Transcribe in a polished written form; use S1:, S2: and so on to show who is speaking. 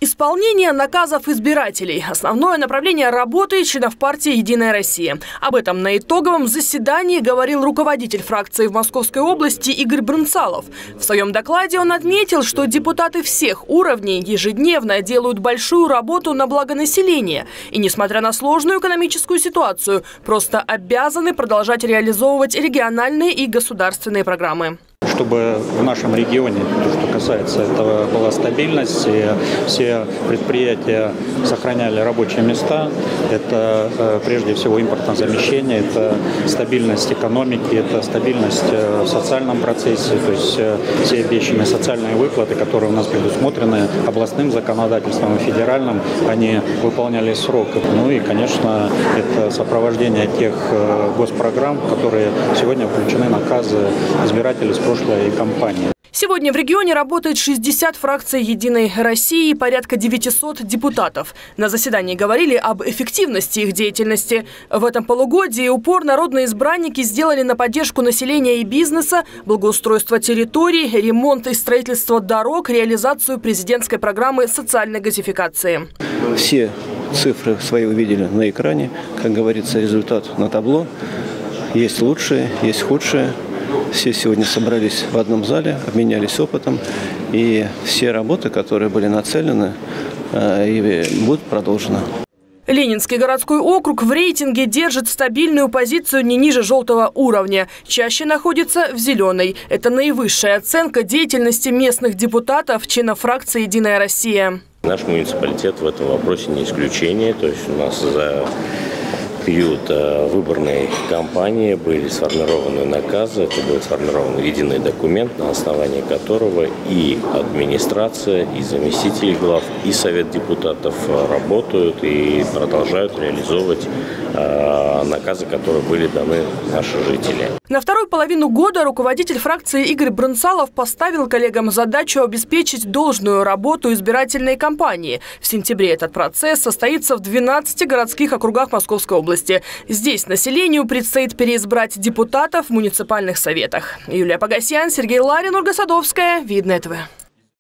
S1: Исполнение наказов избирателей – основное направление работы членов партии «Единая Россия». Об этом на итоговом заседании говорил руководитель фракции в Московской области Игорь Брынцалов. В своем докладе он отметил, что депутаты всех уровней ежедневно делают большую работу на благо населения и, несмотря на сложную экономическую ситуацию, просто обязаны продолжать реализовывать региональные и государственные программы.
S2: Чтобы в нашем регионе, то, что касается этого, была стабильность, и все предприятия сохраняли рабочие места. Это прежде всего импортозамещение, это стабильность экономики, это стабильность в социальном процессе, то есть все обещанные социальные выплаты, которые у нас предусмотрены областным законодательством и федеральным, они выполнялись в срок. Ну и, конечно, это сопровождение тех госпрограмм, в которые сегодня включены наказы избирателей с прошлой кампании.
S1: Сегодня в регионе работает 60 фракций «Единой России» и порядка 900 депутатов. На заседании говорили об эффективности их деятельности. В этом полугодии упор народные избранники сделали на поддержку населения и бизнеса, благоустройство территорий, ремонт и строительство дорог, реализацию президентской программы социальной газификации.
S3: Все цифры свои увидели на экране. Как говорится, результат на табло. Есть лучшие, есть худшие. Все сегодня собрались в одном зале, обменялись опытом, и все работы, которые были нацелены, будут продолжены.
S1: Ленинский городской округ в рейтинге держит стабильную позицию не ниже желтого уровня. Чаще находится в зеленой. Это наивысшая оценка деятельности местных депутатов, членов фракции «Единая Россия».
S4: Наш муниципалитет в этом вопросе не исключение. То есть у нас за период выборной кампании были сформированы наказы, это был сформирован единый документ, на основании которого и администрация, и заместители глав, и совет депутатов работают и продолжают реализовывать наказы, которые были даны наши жители.
S1: На вторую половину года руководитель фракции Игорь Брынцалов поставил коллегам задачу обеспечить должную работу избирательной кампании. В сентябре этот процесс состоится в 12 городских округах Московской области. Здесь населению предстоит переизбрать депутатов в муниципальных советах. Юлия Погосян, Сергей Ларин, Ольга Садовская. Видное ТВ.